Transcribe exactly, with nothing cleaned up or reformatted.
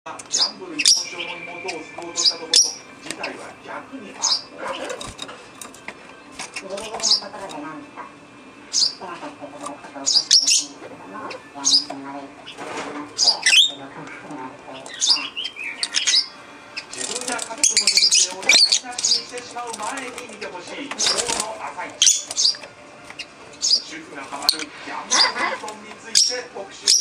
ギャンブル依存症の妹を救おうとしたところ、事態は逆に悪化。ギリギリのところで何か少なかったことを起こしていくんですけども、やん悪いことになって動かなくなるというか、自分や家族の人生を台無しにしてしまう前に見てほしい今日の朝一。主婦がハマるギャンブル依存について特集。